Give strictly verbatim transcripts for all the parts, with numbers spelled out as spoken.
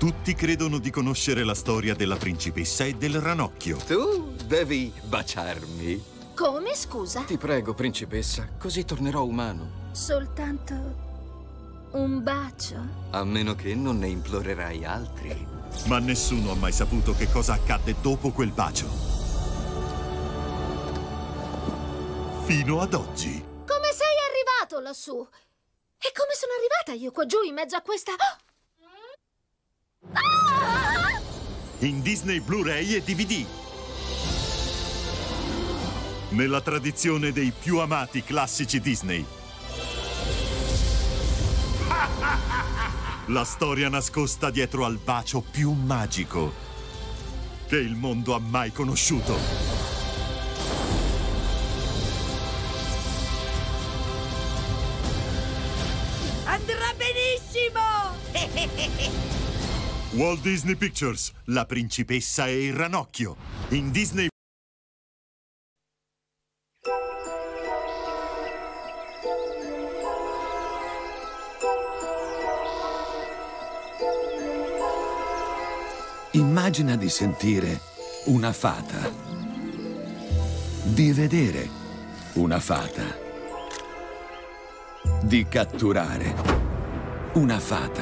Tutti credono di conoscere la storia della principessa e del ranocchio. Tu devi baciarmi. Come, scusa? Ti prego, principessa, così tornerò umano. Soltanto un bacio? A meno che non ne implorerai altri. Ma nessuno ha mai saputo che cosa accadde dopo quel bacio. Fino ad oggi. Come sei arrivato lassù? E come sono arrivata io qua giù in mezzo a questa... Ah! In Disney Blu-ray e D V D. Nella tradizione dei più amati classici Disney. La storia nascosta dietro al bacio più magico che il mondo ha mai conosciuto. Andrà benissimo! Walt Disney Pictures, La principessa e il ranocchio. In Disney... Immagina di sentire una fata, di vedere una fata, di catturare una fata.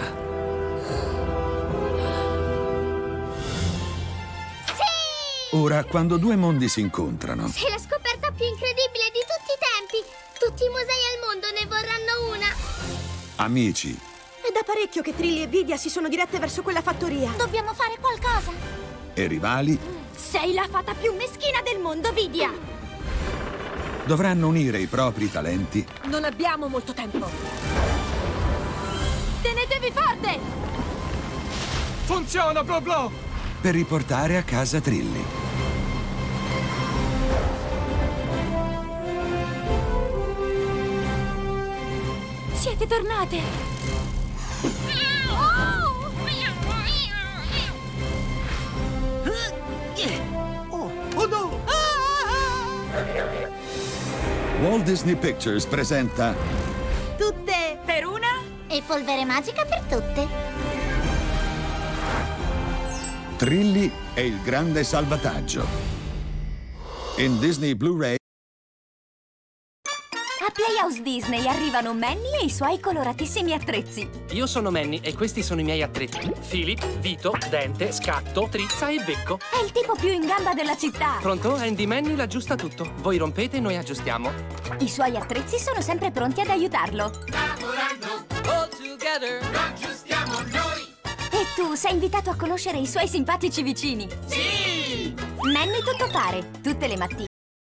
Sì! Ora, quando due mondi si incontrano... Sei la scoperta più incredibile di tutti i tempi! Tutti i musei al mondo ne vorranno una! Amici. È da parecchio che Trilli e Vidia si sono dirette verso quella fattoria. Dobbiamo fare qualcosa! E rivali Sei la fata più meschina del mondo, Vidia! dovranno unire i propri talenti Non abbiamo molto tempo. Tenetevi forte! Funziona, Blo Blo! per riportare a casa Trilli. Siete tornate! Oh, oh no! Walt Disney Pictures presenta Tutte per una? E polvere magica per tutte! Trilli e il grande salvataggio. In Disney Blu-ray. A Playhouse Disney arrivano Manny e i suoi coloratissimi attrezzi. Io sono Manny e questi sono i miei attrezzi. Fili, dito, dente, scatto, trizza e becco. È il tipo più in gamba della città. Pronto? Andy Manny l'aggiusta tutto. Voi rompete e noi aggiustiamo. I suoi attrezzi sono sempre pronti ad aiutarlo. Lavorando all together, aggiustiamo noi! E tu sei invitato a conoscere i suoi simpatici vicini. Sì! Manny Tuttofare, tutte le mattine.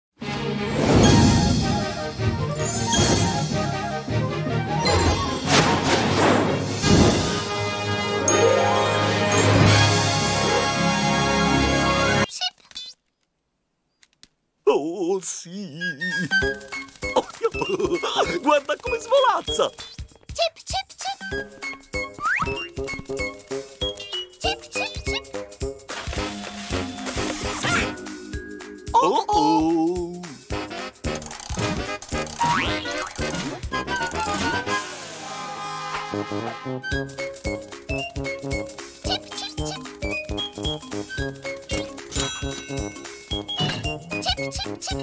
Oh, sì! Oh, guarda come svolazza! Chip, chip, chip! Chip, chip, chip! Oh, oh! Chip, chip, chip! Chip, chip, chip!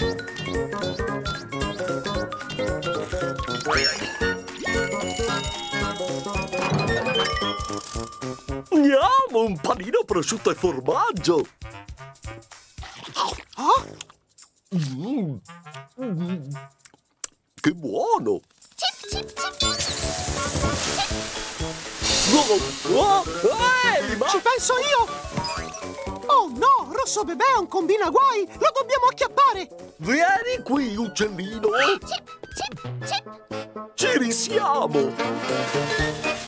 Andiamo, un panino, prosciutto e formaggio! Mm. Mm. Che buono! Chip, chip, chip! Oh, oh, ehi, ma... Ci penso io! Oh no, Rosso Bebè è un combinaguai! Lo dobbiamo acchiappare! Vieni qui, uccellino! Chip, chip, chip! Ci risiamo!